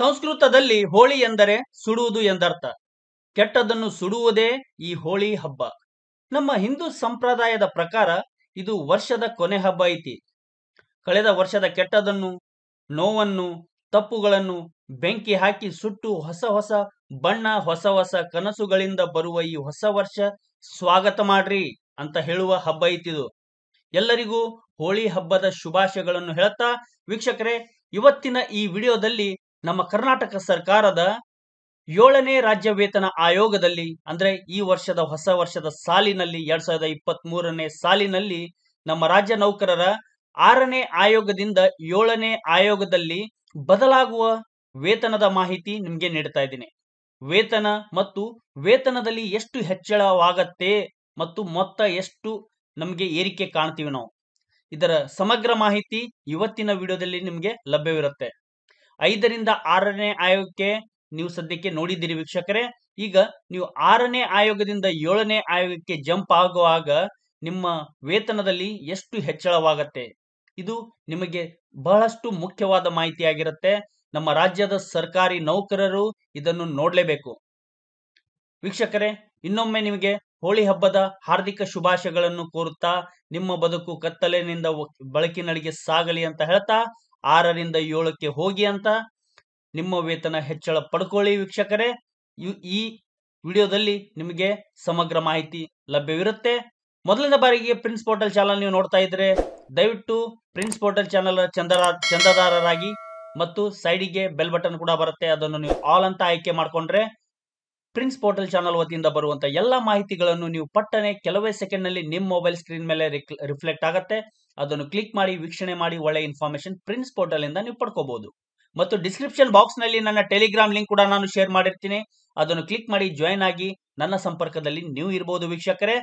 ಸಂಸ್ಕೃತದಲ್ಲಿ ಹೋಳಿ ಎಂದರೆ ಸುಡುವುದು ಎಂದರ್ಥ. ಕೆಟ್ಟದನ್ನು ಸುಡುವುದೇ ಈ ಹೋಳಿ ಹಬ್ಬ. ನಮ್ಮ ಹಿಂದೂ ಸಂಪ್ರದಾಯದ ಪ್ರಕಾರ ಇದು ವರ್ಷದ ಕೊನೆ ಹಬ್ಬ ಐತಿ. ಕಳೆದ ವರ್ಷದ ಕೆಟ್ಟದನ್ನು, ನೋವನ್ನು, ತಪ್ಪುಗಳನ್ನು ಬೆಂಕಿ ಹಾಕಿ ಸುಟ್ಟು ಹೊಸ ಹೊಸ ಬಣ್ಣ, ಹೊಸ ಹೊಸ ಕನಸುಗಳಿಂದ ಬರುವ ಈ ಹೊಸ ವರ್ಷ ಸ್ವಾಗತ ಮಾಡ್ರಿ ಅಂತ ಹೇಳುವ ಹಬ್ಬ ಐತಿದು. ಎಲ್ಲರಿಗೂ ಹೋಳಿ ಹಬ್ಬದ ಶುಭಾಶಯಗಳನ್ನು ಹೇಳ್ತಾ, ವೀಕ್ಷಕರೇ, ಇವತ್ತಿನ ಈ ವಿಡಿಯೋದಲ್ಲಿ ನಮ್ಮ ಕರ್ನಾಟಕ ಸರ್ಕಾರದ 7ನೇ ರಾಜ್ಯ ವೇತನ ಆಯೋಗದಲ್ಲಿ, ಅಂದ್ರೆ ಈ ವರ್ಷದ ಹೊಸ ವರ್ಷದ ಸಾಲಿನಲ್ಲಿ 2023ನೇ ಸಾಲಿನಲ್ಲಿ ನಮ್ಮ ರಾಜ್ಯ ನೌಕರರ 6ನೇ ಆಯೋಗದಿಂದ 7ನೇ ಆಯೋಗದಲ್ಲಿ ಬದಲಾಗುವ ವೇತನದ ಮಾಹಿತಿ ನಿಮ್ಗೆ ನೀಡ್ತಾ ಇದ್ದೀನಿ. ವೇತನ ಮತ್ತು ವೇತನದಲ್ಲಿ ಎಷ್ಟು ಹೆಚ್ಚಳವಾಗತ್ತೆ ಮತ್ತು ಮೊತ್ತ ಎಷ್ಟು ನಮಗೆ ಏರಿಕೆ ಕಾಣ್ತೀವಿ ನಾವು, ಇದರ ಸಮಗ್ರ ಮಾಹಿತಿ ಇವತ್ತಿನ ವಿಡಿಯೋದಲ್ಲಿ ನಿಮಗೆ ಲಭ್ಯವಿರುತ್ತೆ. 5ರಿಂದ 6ನೇ ಆಯೋಗಕ್ಕೆ ನೀವು ಸದ್ಯಕ್ಕೆ ನೋಡಿದ್ದೀರಿ ವೀಕ್ಷಕರೇ. ಈಗ ನೀವು 6ನೇ ಆಯೋಗದಿಂದ 7ನೇ ಆಯೋಗಕ್ಕೆ ಜಂಪ್ ಆಗುವಾಗ ನಿಮ್ಮ ವೇತನದಲ್ಲಿ ಎಷ್ಟು ಹೆಚ್ಚಳವಾಗತ್ತೆ, ಇದು ನಿಮಗೆ ಬಹಳಷ್ಟು ಮುಖ್ಯವಾದ ಮಾಹಿತಿಯಾಗಿರುತ್ತೆ. ನಮ್ಮ ರಾಜ್ಯದ ಸರ್ಕಾರಿ ನೌಕರರು ಇದನ್ನು ನೋಡಲೇಬೇಕು. ವೀಕ್ಷಕರೇ, ಇನ್ನೊಮ್ಮೆ ನಿಮಗೆ ಹೋಳಿ ಹಬ್ಬದ ಹಾರ್ದಿಕ ಶುಭಾಶಯಗಳನ್ನು ಕೋರುತ್ತಾ, ನಿಮ್ಮ ಬದುಕು ಕತ್ತಲಿನಿಂದ ಬೆಳಕಿನಡೆಗೆ ಸಾಗಲಿ ಅಂತ ಹೇಳ್ತಾ, 6ರಿಂದ 7ಕ್ಕೆ ಹೋಗಿ ಅಂತ ನಿಮ್ಮ ವೇತನ ಹೆಚ್ಚಳ ಪಡ್ಕೊಳ್ಳಿ ವೀಕ್ಷಕರೇ. ಈ ವಿಡಿಯೋದಲ್ಲಿ ನಿಮಗೆ ಸಮಗ್ರ ಮಾಹಿತಿ ಲಭ್ಯವಿರುತ್ತೆ. ಮೊದಲನೇ ಬಾರಿಗೆ ಪ್ರಿನ್ಸ್ ಪೋರ್ಟಲ್ ಚಾನಲ್ ನೀವು ನೋಡ್ತಾ ಇದ್ರೆ ದಯವಿಟ್ಟು ಪ್ರಿನ್ಸ್ ಪೋರ್ಟಲ್ ಚಾನಲ್ ಚಂದಾದಾರರಾಗಿ ಮತ್ತು ಸೈಡಿಗೆ ಬೆಲ್ ಬಟನ್ ಕೂಡ ಬರುತ್ತೆ, ಅದನ್ನು ನೀವು ಆಲ್ ಅಂತ ಆಯ್ಕೆ ಮಾಡ್ಕೊಂಡ್ರೆ ಪ್ರಿನ್ಸ್ ಪೋರ್ಟಲ್ ಚಾನಲ್ ವತಿಯಿಂದ ಬರುವಂತ ಎಲ್ಲ ಮಾಹಿತಿಗಳನ್ನು ನೀವು ಪಟ್ಟನೆ ಕೆಲವೇ ಸೆಕೆಂಡ್ ನಲ್ಲಿ ನಿಮ್ಮ ಮೊಬೈಲ್ ಸ್ಕ್ರೀನ್ ಮೇಲೆ ರಿಫ್ಲೆಕ್ಟ್ ಆಗುತ್ತೆ. ಅದನ್ನು ಕ್ಲಿಕ್ ಮಾಡಿ ವೀಕ್ಷಣೆ ಮಾಡಿ ಒಳ್ಳೆ ಇನ್ಫಾರ್ಮೇಶನ್ ಪ್ರಿನ್ಸ್ ಪೋರ್ಟಲ್ ಇಂದ ನೀವು ಪಡ್ಕೋಬಹುದು. ಮತ್ತು ಡಿಸ್ಕ್ರಿಪ್ಷನ್ ಬಾಕ್ಸ್ ನಲ್ಲಿ ನನ್ನ ಟೆಲಿಗ್ರಾಮ್ ಲಿಂಕ್ ಕೂಡ ನಾನು ಶೇರ್ ಮಾಡಿರ್ತೀನಿ, ಅದನ್ನು ಕ್ಲಿಕ್ ಮಾಡಿ ಜಾಯಿನ್ ಆಗಿ ನನ್ನ ಸಂಪರ್ಕದಲ್ಲಿ ನೀವು ಇರಬಹುದು ವೀಕ್ಷಕರೇ.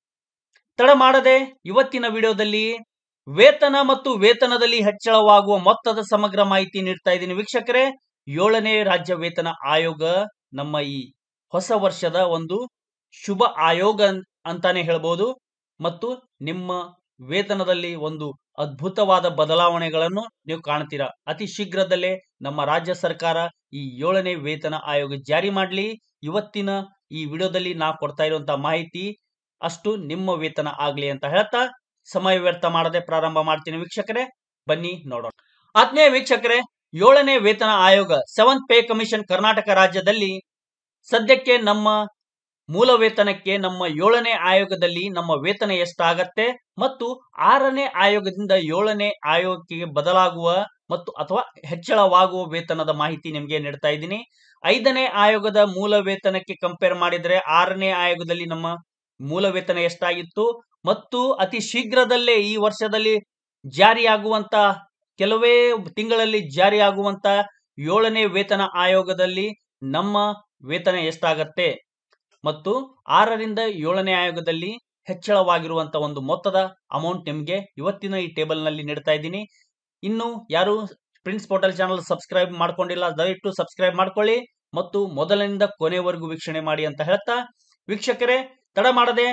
ತಡ ಮಾಡದೆ ಇವತ್ತಿನ ವಿಡಿಯೋದಲ್ಲಿ ವೇತನ ಮತ್ತು ವೇತನದಲ್ಲಿ ಹೆಚ್ಚಳವಾಗುವ ಮೊತ್ತದ ಸಮಗ್ರ ಮಾಹಿತಿ ನೀಡ್ತಾ ಇದ್ದೀನಿ ವೀಕ್ಷಕರೇ. 7ನೇ ರಾಜ್ಯ ವೇತನ ಆಯೋಗ ನಮ್ಮ ಈ ಹೊಸ ವರ್ಷದ ಒಂದು ಶುಭ ಆಯೋಗ ಅಂತಾನೆ ಹೇಳ್ಬೋದು. ಮತ್ತು ನಿಮ್ಮ ವೇತನದಲ್ಲಿ ಒಂದು ಅದ್ಭುತವಾದ ಬದಲಾವಣೆಗಳನ್ನು ನೀವು ಕಾಣ್ತೀರಾ. ಅತಿ ಶೀಘ್ರದಲ್ಲೇ ನಮ್ಮ ರಾಜ್ಯ ಸರ್ಕಾರ ಈ 7ನೇ ವೇತನ ಆಯೋಗ ಜಾರಿ ಮಾಡಲಿ. ಇವತ್ತಿನ ಈ ವಿಡಿಯೋದಲ್ಲಿ ನಾ ಕೊಡ್ತಾ ಇರುವಂತಹ ಮಾಹಿತಿ ಅಷ್ಟು ನಿಮ್ಮ ವೇತನ ಆಗ್ಲಿ ಅಂತ ಹೇಳ್ತಾ, ಸಮಯ ವ್ಯರ್ಥ ಮಾಡದೆ ಪ್ರಾರಂಭ ಮಾಡ್ತೀನಿ ವೀಕ್ಷಕರೇ. ಬನ್ನಿ ನೋಡೋಣ. ಆತ್ಮೀಯ ವೀಕ್ಷಕರೇ, 7ನೇ ವೇತನ ಆಯೋಗ 7th ಪೇ ಕಮಿಷನ್ ಕರ್ನಾಟಕ ರಾಜ್ಯದಲ್ಲಿ ಸದ್ಯಕ್ಕೆ ನಮ್ಮ ಮೂಲ ವೇತನಕ್ಕೆ ನಮ್ಮ 7ನೇ ಆಯೋಗದಲ್ಲಿ ನಮ್ಮ ವೇತನ ಎಷ್ಟಾಗತ್ತೆ ಮತ್ತು 6ನೇ ಆಯೋಗದಿಂದ 7ನೇ ಆಯೋಗಕ್ಕೆ ಬದಲಾಗುವ ಮತ್ತು ಅಥವಾ ಹೆಚ್ಚಳವಾಗುವ ವೇತನದ ಮಾಹಿತಿ ನಿಮಗೆ ನೀಡ್ತಾ ಇದ್ದೀನಿ. 5ನೇ ಆಯೋಗದ ಮೂಲ ವೇತನಕ್ಕೆ ಕಂಪೇರ್ ಮಾಡಿದ್ರೆ 6ನೇ ಆಯೋಗದಲ್ಲಿ ನಮ್ಮ ಮೂಲ ವೇತನ ಎಷ್ಟಾಗಿತ್ತು ಮತ್ತು ಅತಿ ಶೀಘ್ರದಲ್ಲೇ ಈ ವರ್ಷದಲ್ಲಿ ಜಾರಿಯಾಗುವಂತ ಕೆಲವೇ ತಿಂಗಳಲ್ಲಿ ಜಾರಿಯಾಗುವಂತ 7ನೇ ವೇತನ ಆಯೋಗದಲ್ಲಿ ನಮ್ಮ ವೇತನ ಎಷ್ಟಾಗತ್ತೆ ಮತ್ತು 6ರಿಂದ 7ನೇ ಆಯೋಗದಲ್ಲಿ ಹೆಚ್ಚಳವಾಗಿರುವಂತ ಒಂದು ಮೊತ್ತದ ಅಮೌಂಟ್ ನಿಮಗೆ ಇವತ್ತಿನ ಈ ಟೇಬಲ್ ನಲ್ಲಿ ನೀಡ್ತಾ ಇದ್ದೀನಿ. ಇನ್ನು ಯಾರು ಪ್ರಿನ್ಸ್ ಪೋರ್ಟಲ್ ಚಾನಲ್ ಸಬ್ಸ್ಕ್ರೈಬ್ ಮಾಡ್ಕೊಂಡಿಲ್ಲ ದಯವಿಟ್ಟು ಸಬ್ಸ್ಕ್ರೈಬ್ ಮಾಡ್ಕೊಳ್ಳಿ ಮತ್ತು ಮೊದಲಿನಿಂದ ಕೊನೆವರೆಗೂ ವೀಕ್ಷಣೆ ಮಾಡಿ ಅಂತ ಹೇಳ್ತಾ, ವೀಕ್ಷಕರೇ ತಡ ಮಾಡದೆ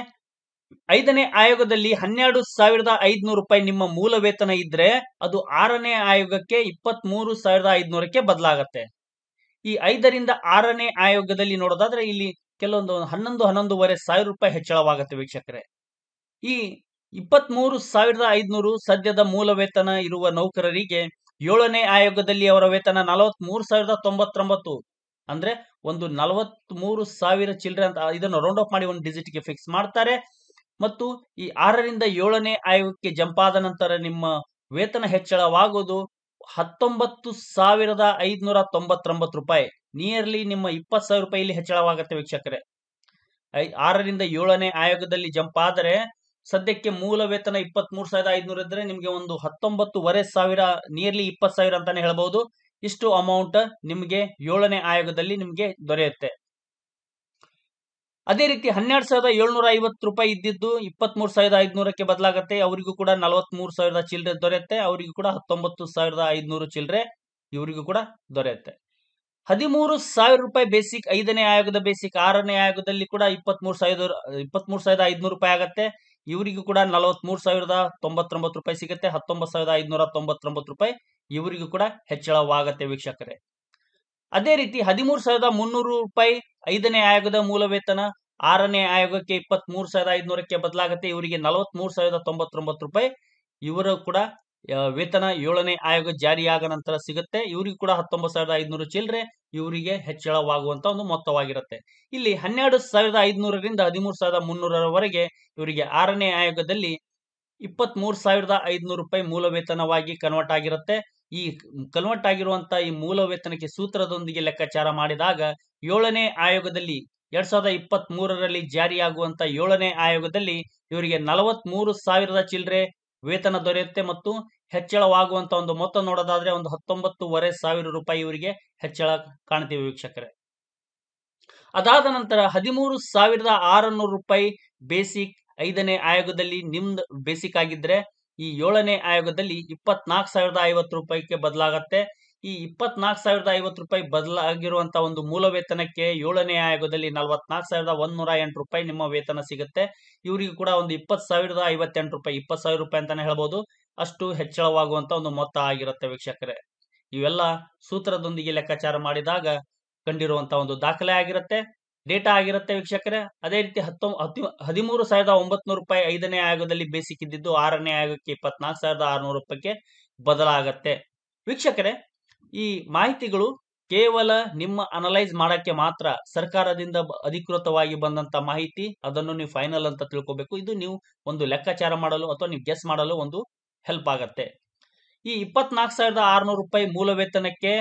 5ನೇ ಆಯೋಗದಲ್ಲಿ 12,500 ರೂಪಾಯಿ ನಿಮ್ಮ ಮೂಲ ವೇತನ ಇದ್ರೆ ಅದು 6ನೇ ಆಯೋಗಕ್ಕೆ 23,500ಕ್ಕೆ ಬದಲಾಗತ್ತೆ. ಈ 5ರಿಂದ 6ನೇ ಆಯೋಗದಲ್ಲಿ ನೋಡೋದಾದ್ರೆ ಇಲ್ಲಿ ಕೆಲವೊಂದು 11,500 ರೂಪಾಯಿ ಹೆಚ್ಚಳವಾಗುತ್ತೆ ವೀಕ್ಷಕರೇ. ಈ 23,500 ಸದ್ಯದ ಮೂಲ ವೇತನ ಇರುವ ನೌಕರರಿಗೆ 7ನೇ ಆಯೋಗದಲ್ಲಿ ಅವರ ವೇತನ 43,099, ಅಂದ್ರೆ ಒಂದು 43,000 ಚಿಲ್ಲರೆ ಅಂತ ಇದನ್ನು ರೌಂಡ್ ಆಫ್ ಮಾಡಿ ಒಂದು ಡಿಜಿಟ್ ಗೆ ಫಿಕ್ಸ್ ಮಾಡ್ತಾರೆ. ಮತ್ತು ಈ 6ರಿಂದ 7ನೇ ಆಯೋಗಕ್ಕೆ ಜಂಪ್ ಆದ ನಂತರ ನಿಮ್ಮ ವೇತನ ಹೆಚ್ಚಳವಾಗುವುದು 19,599 ರೂಪಾಯಿ. ನಿಯರ್ಲಿ ನಿಮ್ಮ 20,000 ರೂಪಾಯಿ ಇಲ್ಲಿ ಹೆಚ್ಚಳವಾಗುತ್ತೆ ವೀಕ್ಷಕರೇ. 6ರಿಂದ 7ನೇ ಆಯೋಗದಲ್ಲಿ ಜಂಪ್ ಆದರೆ ಸದ್ಯಕ್ಕೆ ಮೂಲ ವೇತನ 23,500 ಇದ್ರೆ ನಿಮಗೆ ಒಂದು 19,500 ನಿಯರ್ಲಿ 20,000 ಅಂತಾನೆ ಹೇಳ್ಬಹುದು. ಇಷ್ಟು ಅಮೌಂಟ್ ನಿಮಗೆ 7ನೇ ಆಯೋಗದಲ್ಲಿ ನಿಮಗೆ ದೊರೆಯುತ್ತೆ. ಅದೇ ರೀತಿ 12,750 ರೂಪಾಯಿ ಇದ್ದಿದ್ದು 23,500ಕ್ಕೆ ಬದಲಾಗುತ್ತೆ. ಅವರಿಗೂ ಕೂಡ 43,000 ಚಿಲ್ಲರೆ ದೊರೆಯುತ್ತೆ. ಅವರಿಗೂ ಕೂಡ 19,500 ಚಿಲ್ಲರೆ ಇವರಿಗೂ ಕೂಡ ದೊರೆಯುತ್ತೆ. 13,000 ರೂಪಾಯಿ ಬೇಸಿಕ್ 5ನೇ ಆಯೋಗದ ಬೇಸಿಕ್, 6ನೇ ಆಯೋಗದಲ್ಲಿ ಕೂಡ 23,500 ರೂಪಾಯಿ ಆಗುತ್ತೆ. ಇವರಿಗೂ ಕೂಡ 43,099 ರೂಪಾಯಿ ಸಿಗುತ್ತೆ. 19,599 ರೂಪಾಯಿ ಇವರಿಗೂ ಕೂಡ ಹೆಚ್ಚಳವಾಗುತ್ತೆ ವೀಕ್ಷಕರೇ. ಅದೇ ರೀತಿ 13,300 ರೂಪಾಯಿ 5ನೇ ಆಯೋಗದ ಮೂಲ ವೇತನ 6ನೇ ಆಯೋಗಕ್ಕೆ 23,500ಕ್ಕೆ ಬದಲಾಗುತ್ತೆ. ಇವರಿಗೆ 43,099 ರೂಪಾಯಿ ಇವರು ಕೂಡ ವೇತನ 7ನೇ ಆಯೋಗ ಜಾರಿಯಾದ ನಂತರ ಸಿಗುತ್ತೆ. ಇವರಿಗೂ ಕೂಡ 19,500 ಚಿಲ್ಲರೆ ಇವರಿಗೆ ಹೆಚ್ಚಳವಾಗುವಂತ ಒಂದು ಮೊತ್ತವಾಗಿರುತ್ತೆ. ಇಲ್ಲಿ 12,500ರಿಂದ 13,300ರವರೆಗೆ ಇವರಿಗೆ 6ನೇ ಆಯೋಗದಲ್ಲಿ 23,500 ರೂಪಾಯಿ ಮೂಲ ವೇತನವಾಗಿ ಕನ್ವರ್ಟ್ ಆಗಿರುತ್ತೆ. ಈ ಕನ್ವರ್ಟ್ ಆಗಿರುವಂತ ಈ ಮೂಲ ವೇತನಕ್ಕೆ ಸೂತ್ರದೊಂದಿಗೆ ಲೆಕ್ಕಾಚಾರ ಮಾಡಿದಾಗ 7ನೇ ಆಯೋಗದಲ್ಲಿ 2023ರಲ್ಲಿ ಜಾರಿಯಾಗುವಂತ 7ನೇ ಆಯೋಗದಲ್ಲಿ ಇವರಿಗೆ 43,000 ಚಿಲ್ಲರೆ ವೇತನ ದೊರೆಯುತ್ತೆ ಮತ್ತು ಹೆಚ್ಚಳವಾಗುವಂತ ಒಂದು ಮೊತ್ತ ನೋಡೋದಾದ್ರೆ ಒಂದು 19,500 ರೂಪಾಯಿ ಇವರಿಗೆ ಹೆಚ್ಚಳ ಕಾಣ್ತೀವಿ ವೀಕ್ಷಕರೇ. ಅದಾದ ನಂತರ 13,600 ರೂಪಾಯಿ ಬೇಸಿಕ್ 5ನೇ ಆಯೋಗದಲ್ಲಿ ನಿಮ್ದು ಬೇಸಿಕ್ ಆಗಿದ್ರೆ ಈ 7ನೇ ಆಯೋಗದಲ್ಲಿ 24,050 ರೂಪಾಯಿಗೆ ಬದಲಾಗತ್ತೆ. ಈ 24,050 ರೂಪಾಯಿ ಬದಲಾಗಿರುವಂತ ಒಂದು ಮೂಲ ವೇತನಕ್ಕೆ 7ನೇ ಆಯೋಗದಲ್ಲಿ 44,108 ರೂಪಾಯಿ ನಿಮ್ಮ ವೇತನ ಸಿಗುತ್ತೆ. ಇವರಿಗೂ ಕೂಡ ಒಂದು 20,058 ರೂಪಾಯಿ 20,000 ರೂಪಾಯಿ ಅಂತಾನೆ ಹೇಳ್ಬೋದು, ಅಷ್ಟು ಹೆಚ್ಚಳವಾಗುವಂತ ಒಂದು ಮೊತ್ತ ಆಗಿರುತ್ತೆ ವೀಕ್ಷಕರೇ. ಇವೆಲ್ಲ ಸೂತ್ರದೊಂದಿಗೆ ಲೆಕ್ಕಾಚಾರ ಮಾಡಿದಾಗ ಕಂಡಿರುವಂತ ಒಂದು ದಾಖಲೆ ಆಗಿರುತ್ತೆ, ಡೇಟಾ ಆಗಿರುತ್ತೆ ವೀಕ್ಷಕರೇ. ಅದೇ ರೀತಿ 13,900 ರೂಪಾಯಿ 5ನೇ ಆಯೋಗದಲ್ಲಿ ಬೇಸಿಕ್ ಇದ್ದಿದ್ದು 6ನೇ ಆಯೋಗಕ್ಕೆ 24,600 ರೂಪಾಯಿಗೆ ಬದಲಾಗತ್ತೆ. ವೀಕ್ಷಕರೇ, ಈ ಮಾಹಿತಿಗಳು ಕೇವಲ ನಿಮ್ಮ ಅನಲೈಸ್ ಮಾಡಕ್ಕೆ ಮಾತ್ರ, ಸರ್ಕಾರದಿಂದ ಅಧಿಕೃತವಾಗಿ ಬಂದಂತ ಮಾಹಿತಿ, ಅದನ್ನು ನೀವು ಫೈನಲ್ ಅಂತ ತಿಳ್ಕೋಬೇಕು. ಇದು ನೀವು ಒಂದು ಲೆಕ್ಕಾಚಾರ ಮಾಡಲು ಅಥವಾ ನೀವು ಗೆಸ್ ಮಾಡಲು ಒಂದು ಹೆಲ್ಪ್ ಆಗತ್ತೆ. ಈ 24,600 ರೂಪಾಯಿ ಮೂಲ ವೇತನಕ್ಕೆ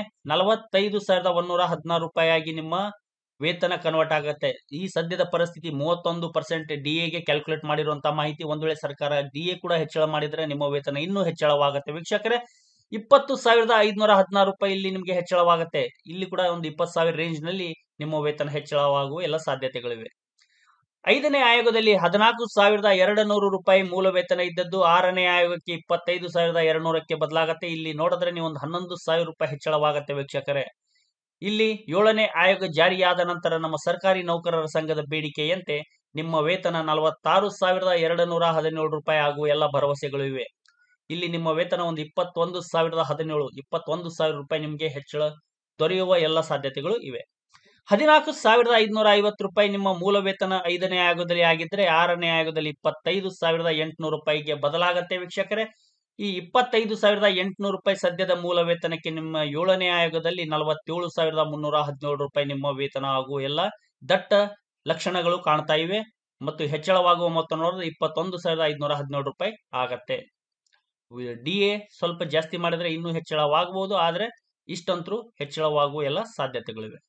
45,116 ರೂಪಾಯಿ ಆಗಿ ನಿಮ್ಮ ವೇತನ ಕನ್ವರ್ಟ್ ಆಗುತ್ತೆ. ಈ ಸದ್ಯದ ಪರಿಸ್ಥಿತಿ 31% DAಗೆ ಕ್ಯಾಲ್ಕುಲೇಟ್ ಮಾಡಿರುವಂತಹ ಮಾಹಿತಿ. ಒಂದು ವೇಳೆ ಸರ್ಕಾರ DA ಕೂಡ ಹೆಚ್ಚಳ ಮಾಡಿದ್ರೆ ನಿಮ್ಮ ವೇತನ ಇನ್ನೂ ಹೆಚ್ಚಳವಾಗುತ್ತೆ ವೀಕ್ಷಕರೇ. 20,516 ರೂಪಾಯಿ ಇಲ್ಲಿ ನಿಮಗೆ ಹೆಚ್ಚಳವಾಗುತ್ತೆ. ಇಲ್ಲಿ ಕೂಡ ಒಂದು 20,000 ರೇಂಜ್ ನಲ್ಲಿ ನಿಮ್ಮ ವೇತನ ಹೆಚ್ಚಳವಾಗುವ ಎಲ್ಲ ಸಾಧ್ಯತೆಗಳಿವೆ. 5ನೇ ಆಯೋಗದಲ್ಲಿ 14,200 ರೂಪಾಯಿ ಮೂಲ ವೇತನ ಇದ್ದದ್ದು 6ನೇ ಆಯೋಗಕ್ಕೆ 25,200ಕ್ಕೆ ಬದಲಾಗುತ್ತೆ. ಇಲ್ಲಿ ನೋಡಿದ್ರೆ ನೀವು ಒಂದು 11,000 ರೂಪಾಯಿ ಹೆಚ್ಚಳವಾಗುತ್ತೆ ವೀಕ್ಷಕರೇ. ಇಲ್ಲಿ 7ನೇ ಆಯೋಗ ಜಾರಿಯಾದ ನಂತರ ನಮ್ಮ ಸರ್ಕಾರಿ ನೌಕರರ ಸಂಘದ ಬೇಡಿಕೆಯಂತೆ ನಿಮ್ಮ ವೇತನ 46,217 ರೂಪಾಯಿ ಆಗುವ ಎಲ್ಲ ಭರವಸೆಗಳು ಇವೆ. ಇಲ್ಲಿ ನಿಮ್ಮ ವೇತನ ಒಂದು 21,017 ರೂಪಾಯಿ ನಿಮಗೆ ಹೆಚ್ಚಳ ದೊರೆಯುವ ಎಲ್ಲ ಸಾಧ್ಯತೆಗಳು ಇವೆ. 14,550 ರೂಪಾಯಿ ನಿಮ್ಮ ಮೂಲ ವೇತನ 5ನೇ ಆಯೋಗದಲ್ಲಿ ಆಗಿದ್ರೆ 6ನೇ ಆಯೋಗದಲ್ಲಿ 25,800 ರೂಪಾಯಿಗೆ ಬದಲಾಗತ್ತೆ ವೀಕ್ಷಕರೇ. ಈ 25,800 ರೂಪಾಯಿ ಸದ್ಯದ ಮೂಲ ವೇತನಕ್ಕೆ ನಿಮ್ಮ 7ನೇ ಆಯೋಗದಲ್ಲಿ 47,317 ರೂಪಾಯಿ ನಿಮ್ಮ ವೇತನ ಆಗುವ ಎಲ್ಲ ದಟ್ಟ ಲಕ್ಷಣಗಳು ಕಾಣ್ತಾ ಇವೆ ಮತ್ತು ಹೆಚ್ಚಳವಾಗುವ ಮೊತ್ತ ನೋಡಿದ್ರೆ 21,517 ರೂಪಾಯಿ ಆಗತ್ತೆ. DA ಸ್ವಲ್ಪ ಜಾಸ್ತಿ ಮಾಡಿದ್ರೆ ಇನ್ನೂ ಹೆಚ್ಚಳವಾಗಬಹುದು, ಆದ್ರೆ ಇಷ್ಟಂತರೂ ಹೆಚ್ಚಳವಾಗುವ ಎಲ್ಲ ಸಾಧ್ಯತೆಗಳಿವೆ.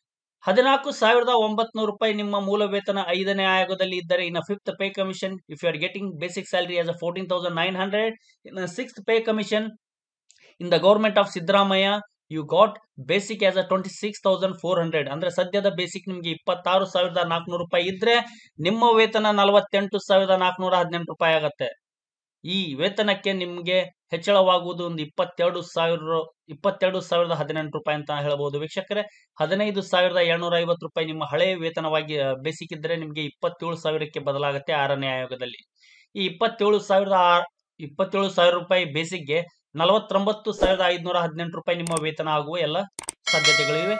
14,900 ರೂಪಾಯಿ ನಿಮ್ಮ ಮೂಲ ವೇತನ 5ನೇ ಆಯೋಗದಲ್ಲಿ ಇದ್ದರೆ in fifth pay commission if you are getting basic salary as 14,900 in sixth pay commission in the government of Siddaramaiah you got basic as 26,400. ಅಂದ್ರೆ ಸದ್ಯದ ಬೇಸಿಕ್ ನಿಮ್ಗೆ 26,400 ರೂಪಾಯಿ ಇದ್ರೆ ನಿಮ್ಮ ವೇತನ 48,418 ರೂಪಾಯಿ ಆಗತ್ತೆ. ಈ ವೇತನಕ್ಕೆ ನಿಮ್ಗೆ ಹೆಚ್ಚಳವಾಗುವುದು ಒಂದು 22,018 ರೂಪಾಯಿ ಅಂತ ಹೇಳಬಹುದು ವೀಕ್ಷಕರೇ. 15,750 ರೂಪಾಯಿ ನಿಮ್ಮ ಹಳೆ ವೇತನವಾಗಿ ಬೇಸಿಕ್ ಇದ್ರೆ ನಿಮ್ಗೆ 27,000ಕ್ಕೆ ಬದಲಾಗುತ್ತೆ 6ನೇ ಆಯೋಗದಲ್ಲಿ. ಈ 27,000 ರೂಪಾಯಿ ಬೇಸಿಕ್ಗೆ 49,518 ರೂಪಾಯಿ ನಿಮ್ಮ ವೇತನ ಆಗುವ ಎಲ್ಲ ಸಾಧ್ಯತೆಗಳಿವೆ.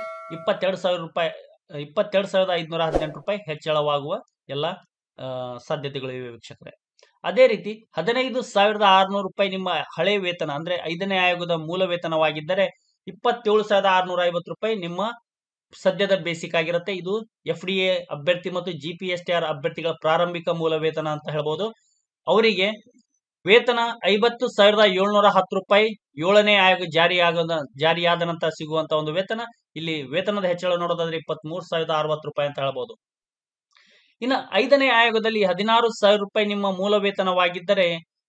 22,518 ರೂಪಾಯಿ ಹೆಚ್ಚಳವಾಗುವ ಎಲ್ಲ ಸಾಧ್ಯತೆಗಳಿವೆ ವೀಕ್ಷಕರೇ. ಅದೇ ರೀತಿ 15,600 ರೂಪಾಯಿ ನಿಮ್ಮ ಹಳೆ ವೇತನ ಅಂದ್ರೆ 5ನೇ ಆಯೋಗದ ಮೂಲ ವೇತನವಾಗಿದ್ದರೆ 27,650 ರೂಪಾಯಿ ನಿಮ್ಮ ಸದ್ಯದ ಬೇಸಿಕ್ ಆಗಿರುತ್ತೆ. ಇದು FDA ಅಭ್ಯರ್ಥಿ ಮತ್ತು GPSTR ಅಭ್ಯರ್ಥಿಗಳ ಪ್ರಾರಂಭಿಕ ಮೂಲ ವೇತನ ಅಂತ ಹೇಳ್ಬೋದು. ಅವರಿಗೆ ವೇತನ 50,710 ರೂಪಾಯಿ 7ನೇ ಆಯೋಗ ಜಾರಿಯಾದ ನಂತರ ಸಿಗುವಂತ ಒಂದು ವೇತನ. ಇಲ್ಲಿ ವೇತನದ ಹೆಚ್ಚಳ ನೋಡೋದಾದ್ರೆ 23,060 ರೂಪಾಯಿ ಅಂತ ಹೇಳ್ಬೋದು. ಇನ್ನು 5ನೇ ಆಯೋಗದಲ್ಲಿ 16,000 ರೂಪಾಯಿ ನಿಮ್ಮ ಮೂಲ ವೇತನವಾಗಿದ್ದರೆ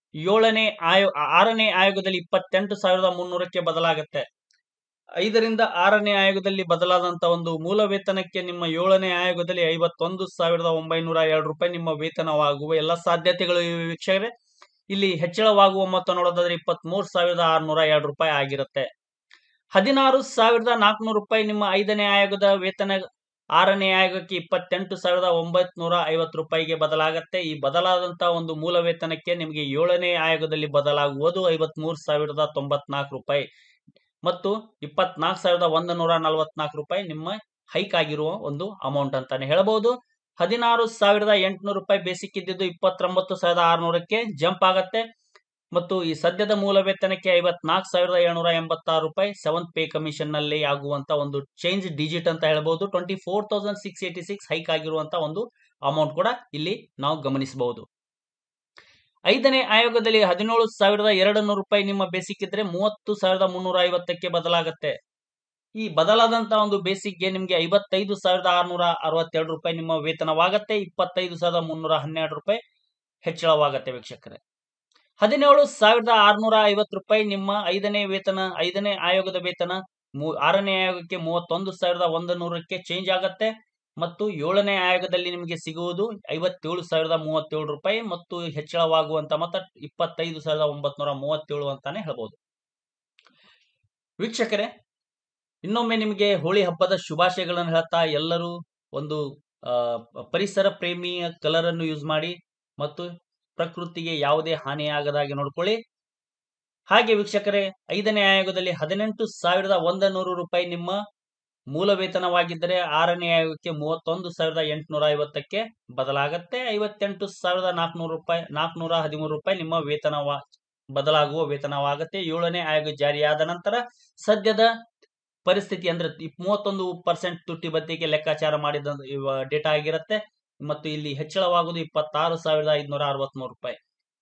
6ನೇ ಆಯೋಗದಲ್ಲಿ 28,300ಕ್ಕೆ ಬದಲಾಗುತ್ತೆ. 5ರಿಂದ 6ನೇ ಆಯೋಗದಲ್ಲಿ ಬದಲಾದಂತ ಒಂದು ಮೂಲ ವೇತನಕ್ಕೆ ನಿಮ್ಮ 7ನೇ ಆಯೋಗದಲ್ಲಿ 51,902 ರೂಪಾಯಿ ನಿಮ್ಮ ವೇತನವಾಗುವ ಎಲ್ಲ ಸಾಧ್ಯತೆಗಳು ಇವೆ ವೀಕ್ಷಕರೇ. ಇಲ್ಲಿ ಹೆಚ್ಚಳವಾಗುವ ಮೊತ್ತ ನೋಡೋದಾದ್ರೆ 23,602 ರೂಪಾಯಿ ಆಗಿರುತ್ತೆ. 16,400 ರೂಪಾಯಿ ನಿಮ್ಮ 5ನೇ ಆಯೋಗದ ವೇತನ 6ನೇ ಆಯೋಗಕ್ಕೆ 28,950 ರೂಪಾಯಿಗೆ ಬದಲಾಗುತ್ತೆ. ಈ ಬದಲಾದಂತಹ ಒಂದು ಮೂಲ ವೇತನಕ್ಕೆ ನಿಮಗೆ 7ನೇ ಆಯೋಗದಲ್ಲಿ ಬದಲಾಗುವುದು 53,094 ರೂಪಾಯಿ. ಮತ್ತು 24,144 ರೂಪಾಯಿ ನಿಮ್ಮ ಹೈಕ್ ಆಗಿರುವ ಒಂದು ಅಮೌಂಟ್ ಅಂತಾನೆ ಹೇಳಬಹುದು. 16,800 ರೂಪಾಯಿ ಬೇಸಿಕ್ ಇದ್ದಿದ್ದು 29,600ಕ್ಕೆ ಜಂಪ್ ಆಗತ್ತೆ ಮತ್ತು ಈ ಸದ್ಯದ ಮೂಲ ವೇತನಕ್ಕೆ 54,786 ರೂಪಾಯಿ 7th ಪೇ ಕಮಿಷನ್ ನಲ್ಲಿ ಆಗುವಂತ ಒಂದು ಚೇಂಜ್ ಡಿಜಿಟ್ ಅಂತ ಹೇಳಬಹುದು. 24,686 ಹೈಕ್ ಆಗಿರುವಂತ ಒಂದು ಅಮೌಂಟ್ ಕೂಡ ಇಲ್ಲಿ ನಾವು ಗಮನಿಸಬಹುದು. 5ನೇ ಆಯೋಗದಲ್ಲಿ 17,200 ರೂಪಾಯಿ ನಿಮ್ಮ ಬೇಸಿಕ್ ಇದ್ರೆ 30,350ಕ್ಕೆ ಬದಲಾಗುತ್ತೆ. ಈ ಬದಲಾದಂತಹ ಒಂದು ಬೇಸಿಕ್ಗೆ ನಿಮಗೆ 55,662 ರೂಪಾಯಿ ನಿಮ್ಮ ವೇತನವಾಗತ್ತೆ. 25,312 ರೂಪಾಯಿ ಹೆಚ್ಚಳವಾಗತ್ತೆ ವೀಕ್ಷಕರೇ. 17,650 ರೂಪಾಯಿ ನಿಮ್ಮ 5ನೇ ಆಯೋಗದ ವೇತನ. 6ನೇ ಆಯೋಗಕ್ಕೆ 31,100ಕ್ಕೆ ಚೇಂಜ್ ಆಗತ್ತೆ ಮತ್ತು 7ನೇ ಆಯೋಗದಲ್ಲಿ ನಿಮಗೆ ಸಿಗುವುದು 57,037 ರೂಪಾಯಿ ಮತ್ತು ಹೆಚ್ಚಳವಾಗುವಂತ ಮೊತ್ತ 25,937 ಅಂತಾನೆ ಹೇಳ್ಬೋದು. ವೀಕ್ಷಕರೇ, ಇನ್ನೊಮ್ಮೆ ನಿಮಗೆ ಹೋಳಿ ಹಬ್ಬದ ಶುಭಾಶಯಗಳನ್ನು ಹೇಳ್ತಾ ಎಲ್ಲರೂ ಒಂದು ಪರಿಸರ ಪ್ರೇಮಿಯ ಕಲರ್ ಅನ್ನು ಯೂಸ್ ಮಾಡಿ ಮತ್ತು ಪ್ರಕೃತಿಗೆ ಯಾವುದೇ ಹಾನಿಯಾಗದಾಗೆ ನೋಡ್ಕೊಳ್ಳಿ. ಹಾಗೆ ವೀಕ್ಷಕರೇ, 5ನೇ ಆಯೋಗದಲ್ಲಿ 18,100 ರೂಪಾಯಿ ನಿಮ್ಮ ಮೂಲ ವೇತನವಾಗಿದ್ದರೆ 6ನೇ ಆಯೋಗಕ್ಕೆ 31,850ಕ್ಕೆ ಬದಲಾಗತ್ತೆ. 58,413 ರೂಪಾಯಿ ನಿಮ್ಮ ಬದಲಾಗುವ ವೇತನವಾಗತ್ತೆ. 7ನೇ ಆಯೋಗ ಜಾರಿಯಾದ ನಂತರ ಸದ್ಯದ ಪರಿಸ್ಥಿತಿ ಅಂದ್ರೆ 31% ತುಟ್ಟಿ ಭತ್ಯೆಗೆ ಲೆಕ್ಕಾಚಾರ ಮಾಡಿದ ಡೇಟಾ ಆಗಿರುತ್ತೆ ಮತ್ತು ಇಲ್ಲಿ ಹೆಚ್ಚಳವಾಗುವುದು 26,563 ರೂಪಾಯಿ.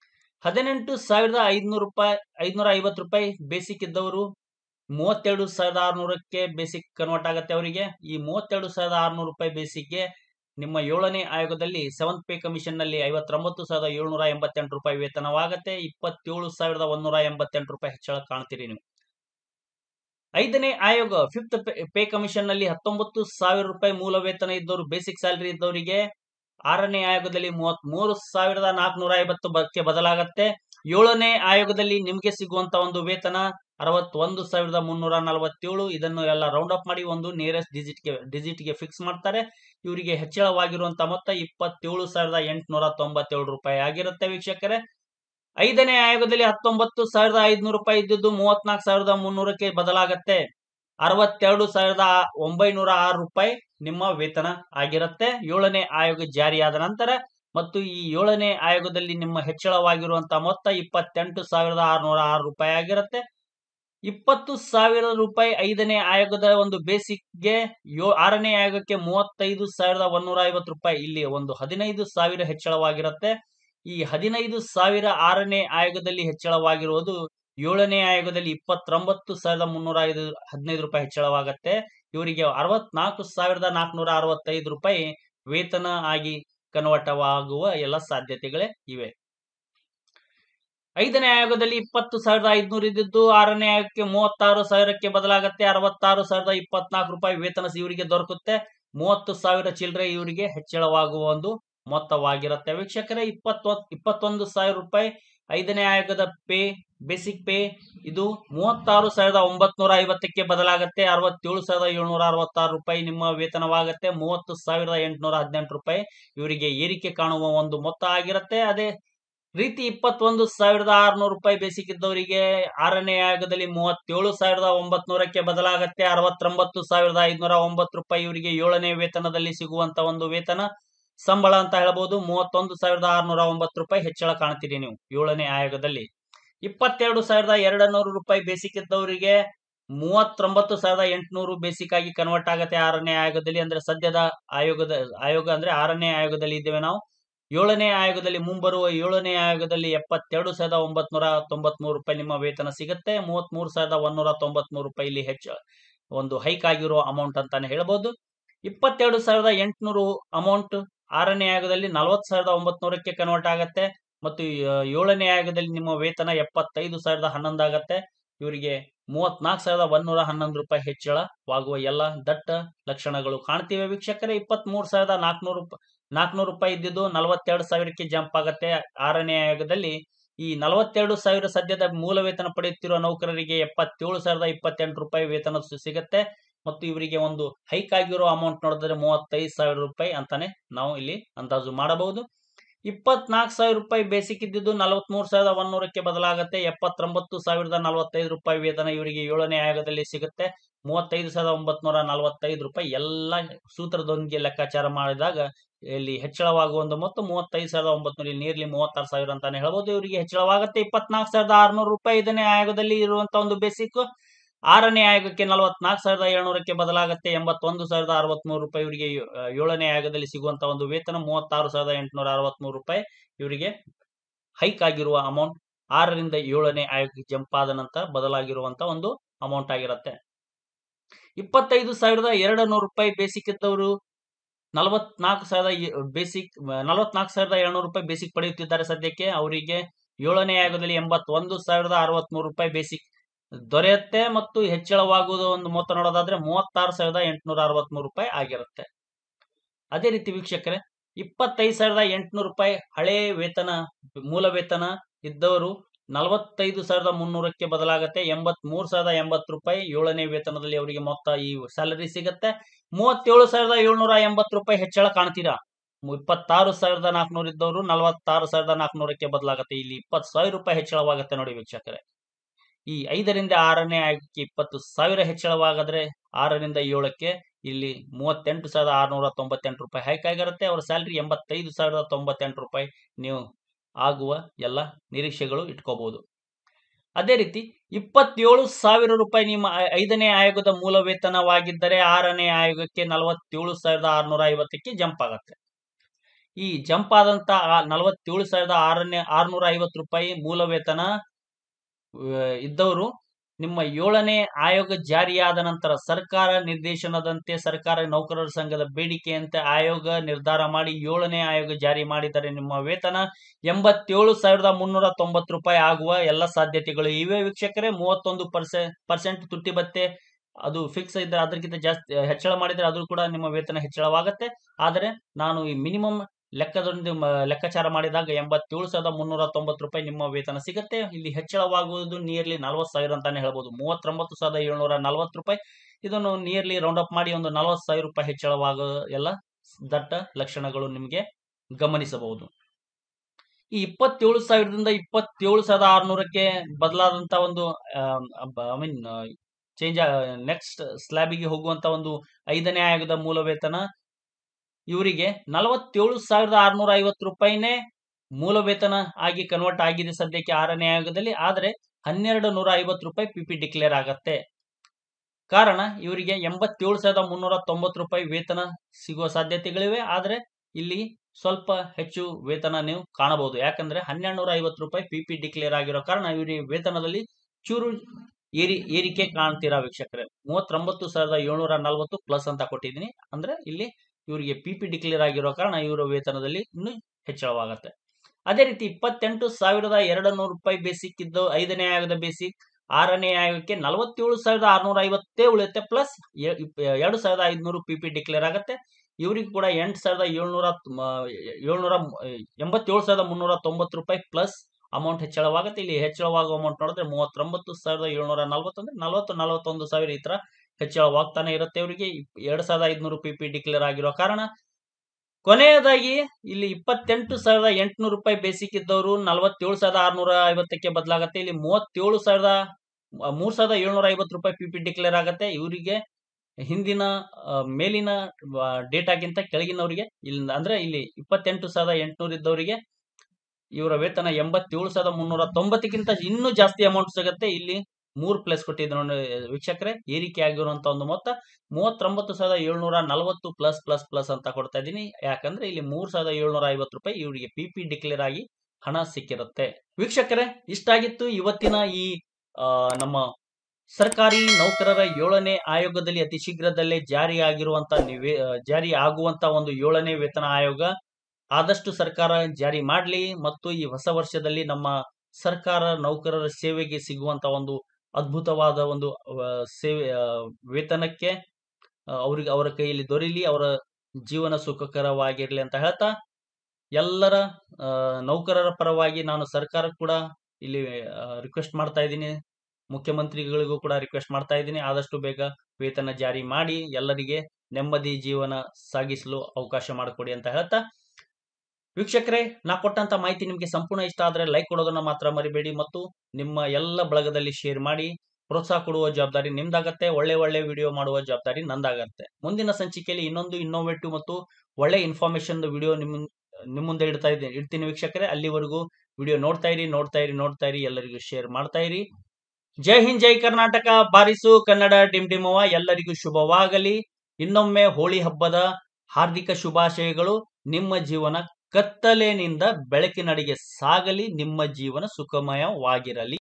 18,550 ರೂಪಾಯಿ ಬೇಸಿಕ್ ಇದ್ದವರು 32,600ಕ್ಕೆ ಬೇಸಿಕ್ ಕನ್ವರ್ಟ್ ಆಗುತ್ತೆ ಅವರಿಗೆ. ಈ 32,600 ರೂಪಾಯಿ ಬೇಸಿಕ್ಗೆ ನಿಮ್ಮ 7ನೇ ಆಯೋಗದಲ್ಲಿ 7th ಪೇ ಕಮಿಷನ್ ನಲ್ಲಿ 59,788 ರೂಪಾಯಿ ವೇತನವಾಗತ್ತೆ. 27,188 ರೂಪಾಯಿ ಹೆಚ್ಚಳ ಕಾಣ್ತೀರಿ ನೀವು. 5ನೇ ಆಯೋಗ 5th ಪೇ ಕಮಿಷನ್ ನಲ್ಲಿ 19,000 ರೂಪಾಯಿ ಮೂಲ ವೇತನ ಇದ್ದವರು ಬೇಸಿಕ್ ಸ್ಯಾಲರಿ ಇದ್ದವರಿಗೆ 6ನೇ ಆಯೋಗದಲ್ಲಿ 33,450ಕ್ಕೆ ಬದಲಾಗತ್ತೆ. 7ನೇ ಆಯೋಗದಲ್ಲಿ ನಿಮಗೆ ಸಿಗುವಂತ ಒಂದು ವೇತನ 61,347. ಇದನ್ನು ಎಲ್ಲ ರೌಂಡ್ ಅಪ್ ಮಾಡಿ ಒಂದು ನಿಯರೆಸ್ಟ್ ಡಿಜಿಟ್ಗೆ ಫಿಕ್ಸ್ ಮಾಡ್ತಾರೆ. ಇವರಿಗೆ ಹೆಚ್ಚಳವಾಗಿರುವಂತಹ ಮೊತ್ತ 27,897 ರೂಪಾಯಿ ಆಗಿರುತ್ತೆ ವೀಕ್ಷಕರೇ. 5ನೇ ಆಯೋಗದಲ್ಲಿ 19,500 ರೂಪಾಯಿ ಇದ್ದಿದ್ದು 34,300ಕ್ಕೆ ಬದಲಾಗತ್ತೆ. 62,906 ರೂಪಾಯಿ ನಿಮ್ಮ ವೇತನ ಆಗಿರುತ್ತೆ 7ನೇ ಆಯೋಗ ಜಾರಿಯಾದ ನಂತರ. ಮತ್ತು ಈ 7ನೇ ಆಯೋಗದಲ್ಲಿ ನಿಮ್ಮ ಹೆಚ್ಚಳವಾಗಿರುವಂತಹ ಮೊತ್ತ 28,606 ರೂಪಾಯಿ ಆಗಿರುತ್ತೆ. 20,000 ರೂಪಾಯಿ 5ನೇ ಆಯೋಗದ ಒಂದು ಬೇಸಿಕ್ಗೆ 6ನೇ ಆಯೋಗಕ್ಕೆ 35,150 ರೂಪಾಯಿ. ಇಲ್ಲಿ ಒಂದು 15,000 ಹೆಚ್ಚಳವಾಗಿರುತ್ತೆ. ಈ 15,000 6ನೇ ಆಯೋಗದಲ್ಲಿ ಹೆಚ್ಚಳವಾಗಿರುವುದು 7ನೇ ಆಯೋಗದಲ್ಲಿ 29,315 ರೂಪಾಯಿ ಹೆಚ್ಚಳವಾಗುತ್ತೆ. ಇವರಿಗೆ 64,465 ರೂಪಾಯಿ ವೇತನ ಆಗಿ ಕನ್ವರ್ಟ್ ಆಗುವ ಎಲ್ಲ ಸಾಧ್ಯತೆಗಳೇ ಇವೆ. 5ನೇ ಆಯೋಗದಲ್ಲಿ 20,500 ಇದ್ದಿದ್ದು 6ನೇ ಆಯೋಗಕ್ಕೆ 36,000ಕ್ಕೆ ಬದಲಾಗುತ್ತೆ. 66,024 ರೂಪಾಯಿ ವೇತನ ಇವರಿಗೆ ದೊರಕುತ್ತೆ. 30,000 ಚಿಲ್ಲರೆ ಇವರಿಗೆ ಹೆಚ್ಚಳವಾಗುವ ಒಂದು ಮೊತ್ತವಾಗಿರುತ್ತೆ ವೀಕ್ಷಕರೇ. 21,000 ರೂಪಾಯಿ 5ನೇ ಆಯೋಗದ ಬೇಸಿಕ್ ಪೇ ಇದು 36,950ಕ್ಕೆ ಬದಲಾಗುತ್ತೆ. 67,766 ರೂಪಾಯಿ ನಿಮ್ಮ ವೇತನವಾಗುತ್ತೆ. 30,818 ರೂಪಾಯಿ ಇವರಿಗೆ ಏರಿಕೆ ಕಾಣುವ ಒಂದು ಮೊತ್ತ ಆಗಿರುತ್ತೆ. ಅದೇ ರೀತಿ 21,600 ರೂಪಾಯಿ ಬೇಸಿಕ್ ಇದ್ದವರಿಗೆ 6ನೇ ಆಯೋಗದಲ್ಲಿ 37,900ಕ್ಕೆ ಬದಲಾಗುತ್ತೆ. 69,509 ರೂಪಾಯಿ ಇವರಿಗೆ 7ನೇ ವೇತನದಲ್ಲಿ ಸಿಗುವಂತ ಒಂದು ವೇತನ ಸಂಬಳ ಅಂತ ಹೇಳಬಹುದು. 31,609 ರೂಪಾಯಿ ಹೆಚ್ಚಳ ಕಾಣ್ತೀರಿ ನೀವು 7ನೇ ಆಯೋಗದಲ್ಲಿ. 22,200 ರೂಪಾಯಿ ಬೇಸಿಕ್ ಇದ್ದವರಿಗೆ 39,800 ಬೇಸಿಕ್ ಆಗಿ ಕನ್ವರ್ಟ್ ಆಗುತ್ತೆ 6ನೇ ಆಯೋಗದಲ್ಲಿ. ಅಂದ್ರೆ ಸದ್ಯದ ಆಯೋಗ ಅಂದ್ರೆ 6ನೇ ಆಯೋಗದಲ್ಲಿ ಇದ್ದೇವೆ ನಾವು. 7ನೇ ಆಯೋಗದಲ್ಲಿ ಮುಂಬರುವ 7ನೇ ಆಯೋಗದಲ್ಲಿ 72,993 ರೂಪಾಯಿ ನಿಮ್ಮ ವೇತನ ಸಿಗುತ್ತೆ. 33,193 ರೂಪಾಯಿ ಇಲ್ಲಿ ಒಂದು ಹೈಕ್ ಆಗಿರೋ ಅಮೌಂಟ್ ಅಂತಾನೆ ಹೇಳ್ಬೋದು. 22,800 ಅಮೌಂಟ್ 6ನೇ ಆಯೋಗದಲ್ಲಿ 40,900ಕ್ಕೆ ಕನ್ವರ್ಟ್ ಆಗುತ್ತೆ ಮತ್ತು 7ನೇ ಆಯೋಗದಲ್ಲಿ ನಿಮ್ಮ ವೇತನ 75,011 ಆಗತ್ತೆ. ಇವರಿಗೆ 34,111 ರೂಪಾಯಿ ಹೆಚ್ಚಳವಾಗುವ ಎಲ್ಲ ದಟ್ಟ ಲಕ್ಷಣಗಳು ಕಾಣ್ತಿವೆ ವೀಕ್ಷಕರೇ. 23,400 ರೂಪಾಯಿ ಇದ್ದಿದ್ದು 42,000ಕ್ಕೆ ಜಂಪ್ ಆಗತ್ತೆ 6ನೇ ಆಯೋಗದಲ್ಲಿ. ಈ 42,000 ಸದ್ಯದ ಮೂಲ ವೇತನ ಪಡೆಯುತ್ತಿರುವ ನೌಕರರಿಗೆ 77,028 ರೂಪಾಯಿ ವೇತನ ಸಿಗುತ್ತೆ ಮತ್ತು ಇವರಿಗೆ ಒಂದು ಹೈಕ್ ಆಗಿರೋ ಅಮೌಂಟ್ ನೋಡಿದ್ರೆ 35,000 ರೂಪಾಯಿ ಅಂತಾನೆ ನಾವು ಇಲ್ಲಿ ಅಂದಾಜು ಮಾಡಬಹುದು. 24,000 ರೂಪಾಯಿ ಬೇಸಿಕ್ ಇದ್ದಿದ್ದು 43,100ಕ್ಕೆ ಬದಲಾಗುತ್ತೆ. 79,045 ರೂಪಾಯಿ ವೇತನ ಇವರಿಗೆ 7ನೇ ಆಯೋಗದಲ್ಲಿ ಸಿಗುತ್ತೆ. 35,945 ರೂಪಾಯಿ ಎಲ್ಲ ಸೂತ್ರದೊಂದಿಗೆ ಲೆಕ್ಕಾಚಾರ ಮಾಡಿದಾಗ ಇಲ್ಲಿ ಹೆಚ್ಚಳವಾಗುವ ಒಂದು ಮೊತ್ತ 35,900, ನಿಯರ್ಲಿ 36,000 ಅಂತಾನೆ ಹೇಳ್ಬೋದು. ಇವರಿಗೆ ಹೆಚ್ಚಳವಾಗುತ್ತೆ. 24,600 ರೂಪಾಯಿ 5ನೇ ಆಯೋಗದಲ್ಲಿ ಇರುವಂತಹ ಒಂದು ಬೇಸಿಕ್. 6ನೇ ಆಯೋಗಕ್ಕೆ 44,700ಕ್ಕೆ ಬದಲಾಗುತ್ತೆ. 81,063 ರೂಪಾಯಿ ಇವರಿಗೆ 7ನೇ ಆಯೋಗದಲ್ಲಿ ಸಿಗುವಂತ ಒಂದು ವೇತನ. 36,863 ರೂಪಾಯಿ ಇವರಿಗೆ ಹೈಕ್ ಆಗಿರುವ ಅಮೌಂಟ್ 6ರಿಂದ 7ನೇ ಆಯೋಗಕ್ಕೆ ಜಂಪ್ ಆದ ನಂತರ ಬದಲಾಗಿರುವಂತ ಒಂದು ಅಮೌಂಟ್ ಆಗಿರುತ್ತೆ. 25,200 ರೂಪಾಯಿ ಬೇಸಿಕ್ ಇದ್ದವರು 44,700 ರೂಪಾಯಿ ಬೇಸಿಕ್ ಪಡೆಯುತ್ತಿದ್ದಾರೆ ಸದ್ಯಕ್ಕೆ. ಅವರಿಗೆ 7ನೇ ಆಯೋಗದಲ್ಲಿ 81,063 ರೂಪಾಯಿ ಬೇಸಿಕ್ ದೊರೆಯುತ್ತೆ ಮತ್ತು ಹೆಚ್ಚಳವಾಗುವುದು ಒಂದು ಮೊತ್ತ ನೋಡೋದಾದ್ರೆ 36,863 ರೂಪಾಯಿ ಆಗಿರುತ್ತೆ. ಅದೇ ರೀತಿ ವೀಕ್ಷಕರೇ 25,800 ರೂಪಾಯಿ ಹಳೆ ವೇತನ ಮೂಲ ವೇತನ ಇದ್ದವರು 45,300ಕ್ಕೆ ಬದಲಾಗುತ್ತೆ. 83,080 ರೂಪಾಯಿ 7ನೇ ವೇತನದಲ್ಲಿ ಅವರಿಗೆ ಮೊತ್ತ ಈ ಸ್ಯಾಲರಿ ಸಿಗುತ್ತೆ. 37,780 ರೂಪಾಯಿ ಹೆಚ್ಚಳ ಕಾಣ್ತೀರಾ. 26,400 ಇದ್ದವರು 46,400ಕ್ಕೆ ಬದಲಾಗುತ್ತೆ. ಇಲ್ಲಿ 20,000 ರೂಪಾಯಿ ಹೆಚ್ಚಳವಾಗುತ್ತೆ ನೋಡಿ ವೀಕ್ಷಕರೇ. ಈ 5ರಿಂದ 6ನೇ ಆಯೋಗಕ್ಕೆ 20,000 ಹೆಚ್ಚಳವಾಗದ್ರೆ 6ರಿಂದ 7ಕ್ಕೆ ಇಲ್ಲಿ 38,698 ರೂಪಾಯಿ ಹೈಕ್ ಆಗಿರುತ್ತೆ. ಅವರ ಸ್ಯಾಲರಿ 85,098 ರೂಪಾಯಿ ನೀವು ಆಗುವ ಎಲ್ಲ ನಿರೀಕ್ಷೆಗಳು ಇಟ್ಕೋಬಹುದು. ಅದೇ ರೀತಿ 27,000 ರೂಪಾಯಿ ನಿಮ್ಮ 5ನೇ ಆಯೋಗದ ಮೂಲ ವೇತನವಾಗಿದ್ದರೆ 6ನೇ ಆಯೋಗಕ್ಕೆ 47,650ಕ್ಕೆ ಜಂಪ್ ಆಗುತ್ತೆ. ಈ ಜಂಪ್ ಆದಂತ 47,650 ರೂಪಾಯಿ ಮೂಲ ವೇತನ ಇದ್ದವರು ನಿಮ್ಮ 7ನೇ ಆಯೋಗ ಜಾರಿಯಾದ ನಂತರ ಸರ್ಕಾರ ನಿರ್ದೇಶನದಂತೆ ಸರ್ಕಾರ ನೌಕರರ ಸಂಘದ ಬೇಡಿಕೆಯಂತೆ ಆಯೋಗ ನಿರ್ಧಾರ ಮಾಡಿ 7ನೇ ಆಯೋಗ ಜಾರಿ ಮಾಡಿದರೆ ನಿಮ್ಮ ವೇತನ 87,390 ರೂಪಾಯಿ ಆಗುವ ಎಲ್ಲ ಸಾಧ್ಯತೆಗಳು ಇವೆ ವೀಕ್ಷಕರೇ. 31% ತುಟ್ಟಿ ಭತ್ಯೆ ಅದು ಫಿಕ್ಸ್ ಇದ್ದರೆ ಅದಕ್ಕಿಂತ ಜಾಸ್ತಿ ಹೆಚ್ಚಳ ಮಾಡಿದರೆ ಅದು ಕೂಡ ನಿಮ್ಮ ವೇತನ ಹೆಚ್ಚಳವಾಗುತ್ತೆ. ಆದರೆ ನಾನು ಈ ಮಿನಿಮಮ್ ಲೆಕ್ಕಾಚಾರ ಮಾಡಿದಾಗ 87,390 ರೂಪಾಯಿ ನಿಮ್ಮ ವೇತನ ಸಿಗುತ್ತೆ. ಇಲ್ಲಿ ಹೆಚ್ಚಳವಾಗುವುದು ನಿಯರ್ಲಿ 40,000 ಅಂತಾನೆ ಹೇಳ್ಬೋದು. 39,740 ರೂಪಾಯಿ. ಇದನ್ನು ನಿಯರ್ಲಿ ರೌಂಡ್ ಅಪ್ ಮಾಡಿ ಒಂದು 40,000 ರೂಪಾಯಿ ಹೆಚ್ಚಳವಾಗುವ ಎಲ್ಲ ದಟ್ಟ ಲಕ್ಷಣಗಳು ನಿಮಗೆ ಗಮನಿಸಬಹುದು. ಈ 27,000ದಿಂದ 27,600ಕ್ಕೆ ಬದಲಾದಂತ ಒಂದು ಚೇಂಜ್ ನೆಕ್ಸ್ಟ್ ಸ್ಲ್ಯಾಬಿಗೆ ಹೋಗುವಂತ ಒಂದು 5ನೇ ಆಯೋಗದ ಮೂಲ ವೇತನ ಇವರಿಗೆ 47,650 ರೂಪಾಯಿನೇ ಮೂಲ ವೇತನ ಆಗಿ ಕನ್ವರ್ಟ್ ಆಗಿದೆ ಸದ್ಯಕ್ಕೆ 6ನೇ ಆಯೋಗದಲ್ಲಿ. ಆದರೆ 1,250 ರೂಪಾಯಿ ಪಿಪಿ ಡಿಕ್ಲೇರ್ ಆಗತ್ತೆ. ಕಾರಣ ಇವರಿಗೆ 87,390 ರೂಪಾಯಿ ವೇತನ ಸಿಗುವ ಸಾಧ್ಯತೆಗಳಿವೆ. ಆದರೆ ಇಲ್ಲಿ ಸ್ವಲ್ಪ ಹೆಚ್ಚು ವೇತನ ನೀವು ಕಾಣಬಹುದು. ಯಾಕಂದ್ರೆ 1,250 ರೂಪಾಯಿ ಪಿಪಿ ಡಿಕ್ಲೇರ್ ಆಗಿರೋ ಕಾರಣ ಇವರಿಗೆ ವೇತನದಲ್ಲಿ ಚೂರು ಏರಿಕೆ ಕಾಣ್ತೀರಾ ವೀಕ್ಷಕರೇ. 39,740 ಪ್ಲಸ್ ಅಂತ ಕೊಟ್ಟಿದ್ದೀನಿ. ಅಂದ್ರೆ ಇಲ್ಲಿ ಇವರಿಗೆ ಪಿಪಿ ಡಿಕ್ಲೇರ್ ಆಗಿರೋ ಕಾರಣ ಇವರ ವೇತನದಲ್ಲಿ ಇನ್ನೂ ಹೆಚ್ಚಳವಾಗುತ್ತೆ. ಅದೇ ರೀತಿ 28,200 ರೂಪಾಯಿ ಬೇಸಿಕ್ ಇದ್ದು 5ನೇ ಆಯೋಗದ ಬೇಸಿಕ್ 6ನೇ ಆಯೋಗಕ್ಕೆ 47,650 ಉಳಿಯುತ್ತೆ. ಪ್ಲಸ್ 2,500 ಪಿಪಿ ಡಿಕ್ಲೇರ್ ಆಗುತ್ತೆ. ಇವರಿಗೂ ಕೂಡ 87,390 ರೂಪಾಯಿ ಪ್ಲಸ್ ಅಮೌಂಟ್ ಹೆಚ್ಚಳವಾಗುತ್ತೆ. ಇಲ್ಲಿ ಹೆಚ್ಚಳವಾಗುವ ಅಮೌಂಟ್ ನೋಡಿದ್ರೆ 39,740 ಅಂದ್ರೆ 41,000 ಈ ತರ ಹೆಚ್ಚಳವಾಗ್ತಾನೆ ಇರುತ್ತೆ. ಇವರಿಗೆ 2,500 ಪಿಪಿ ಡಿಕ್ಲೇರ್ ಆಗಿರೋ ಕಾರಣ ಕೊನೆಯದಾಗಿ ಇಲ್ಲಿ 28,800 ರೂಪಾಯಿ ಬೇಸಿಕ್ ಇದ್ದವರು 47,650ಕ್ಕೆ ಬದಲಾಗುತ್ತೆ. ಇಲ್ಲಿ 3,750 ರೂಪಾಯಿ ಪಿಪಿ ಡಿಕ್ಲೇರ್ ಆಗುತ್ತೆ. ಇವರಿಗೆ ಹಿಂದಿನ ಮೇಲಿನ ಡೇಟಾಗಿಂತ ಕೆಳಗಿನವರಿಗೆ ಇಲ್ಲಿ ಅಂದ್ರೆ ಇಲ್ಲಿ 28,800 ಇದ್ದವರಿಗೆ ಇವರ ವೇತನ 87,390ಕ್ಕಿಂತ ಇನ್ನೂ ಜಾಸ್ತಿ ಅಮೌಂಟ್ ಸಿಗುತ್ತೆ. ಇಲ್ಲಿ 3 ಪ್ಲಸ್ ಕೊಟ್ಟಿದ್ರು ವೀಕ್ಷಕರೇ. ಏರಿಕೆ ಆಗಿರುವಂತ ಒಂದು ಮೊತ್ತ 39,740 ಪ್ಲಸ್ ಪ್ಲಸ್ ಪ್ಲಸ್ ಅಂತ ಕೊಡ್ತಾ ಇದ್ದೀನಿ. ಯಾಕಂದ್ರೆ ಇಲ್ಲಿ 3,750 ರೂಪಾಯಿ ಇವರಿಗೆ ಪಿಪಿ ಡಿಕ್ಲೇರ್ ಆಗಿ ಹಣ ಸಿಕ್ಕಿರುತ್ತೆ. ವೀಕ್ಷಕರೇ, ಇಷ್ಟಾಗಿತ್ತು ಇವತ್ತಿನ ಈ ನಮ್ಮ ಸರ್ಕಾರಿ ನೌಕರರ 7ನೇ ಆಯೋಗದಲ್ಲಿ ಅತಿ ಶೀಘ್ರದಲ್ಲೇ ಜಾರಿ ಆಗುವಂತ ಒಂದು 7ನೇ ವೇತನ ಆಯೋಗ. ಆದಷ್ಟು ಸರ್ಕಾರ ಜಾರಿ ಮಾಡಲಿ ಮತ್ತು ಈ ಹೊಸ ವರ್ಷದಲ್ಲಿ ನಮ್ಮ ಸರ್ಕಾರ ನೌಕರರ ಸೇವೆಗೆ ಸಿಗುವಂತ ಒಂದು ಅದ್ಭುತವಾದ ಒಂದು ಸೇವೆ ವೇತನಕ್ಕೆ ಅವರ ಕೈಯಲ್ಲಿ ದೊರೆಯಲಿ, ಅವರ ಜೀವನ ಸುಖಕರವಾಗಿರ್ಲಿ ಅಂತ ಹೇಳ್ತಾ ಎಲ್ಲರ ನೌಕರರ ಪರವಾಗಿ ನಾನು ಸರ್ಕಾರ ಕೂಡ ಇಲ್ಲಿ ರಿಕ್ವೆಸ್ಟ್ ಮಾಡ್ತಾ ಇದ್ದೀನಿ. ಮುಖ್ಯಮಂತ್ರಿಗಳಿಗೂ ಕೂಡ ರಿಕ್ವೆಸ್ಟ್ ಮಾಡ್ತಾ ಇದ್ದೀನಿ. ಆದಷ್ಟು ಬೇಗ ವೇತನ ಜಾರಿ ಮಾಡಿ ಎಲ್ಲರಿಗೆ ನೆಮ್ಮದಿ ಜೀವನ ಸಾಗಿಸಲು ಅವಕಾಶ ಮಾಡಿಕೊಡಿ ಅಂತ ಹೇಳ್ತಾ ವೀಕ್ಷಕರೇ, ನಾ ಕೊಟ್ಟಂತ ಮಾಹಿತಿ ನಿಮಗೆ ಸಂಪೂರ್ಣ ಇಷ್ಟ ಆದರೆ ಲೈಕ್ ಕೊಡೋದನ್ನ ಮಾತ್ರ ಮರಿಬೇಡಿ ಮತ್ತು ನಿಮ್ಮ ಎಲ್ಲ ಬಳಗದಲ್ಲಿ ಶೇರ್ ಮಾಡಿ ಪ್ರೋತ್ಸಾಹ ಕೊಡುವ ಜವಾಬ್ದಾರಿ ನಿಮ್ದಾಗತ್ತೆ. ಒಳ್ಳೆ ಒಳ್ಳೆ ವಿಡಿಯೋ ಮಾಡುವ ಜವಾಬ್ದಾರಿ ನಂದಾಗತ್ತೆ. ಮುಂದಿನ ಸಂಚಿಕೆಯಲ್ಲಿ ಇನ್ನೊಂದು ಇನ್ನೋವೇಟಿವ್ ಮತ್ತು ಒಳ್ಳೆ ಇನ್ಫಾರ್ಮೇಶನ್ ವಿಡಿಯೋ ನಿಮ್ಮ ಮುಂದೆ ಇಡ್ತೀನಿ ವೀಕ್ಷಕರೇ. ಅಲ್ಲಿವರೆಗೂ ವಿಡಿಯೋ ನೋಡ್ತಾ ಇರಿ, ಎಲ್ಲರಿಗೂ ಶೇರ್ ಮಾಡ್ತಾ ಇರಿ. ಜೈ ಹಿಂದ್, ಜೈ ಕರ್ನಾಟಕ, ಬಾರಿಸು ಕನ್ನಡ ಡಿಂಡಿಮವ. ಎಲ್ಲರಿಗೂ ಶುಭವಾಗಲಿ. ಇನ್ನೊಮ್ಮೆ ಹೋಳಿ ಹಬ್ಬದ ಹಾರ್ದಿಕ ಶುಭಾಶಯಗಳು. ನಿಮ್ಮ ಜೀವನ ಕತ್ತಲಿನಿಂದ ಬೆಳಕಿನಡೆಗೆ ಸಾಗಲಿ, ನಿಮ್ಮ ಜೀವನ ಸುಖಮಯವಾಗಿರಲಿ.